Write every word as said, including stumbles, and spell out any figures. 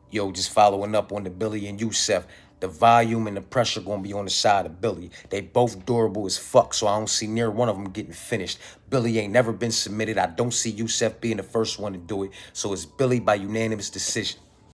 Yo, just following up on the Billy and Youssef. The volume and the pressure gonna be on the side of Billy. They both durable as fuck, so I don't see near one of them getting finished. Billy ain't never been submitted. I don't see Youssef being the first one to do it. So it's Billy by unanimous decision.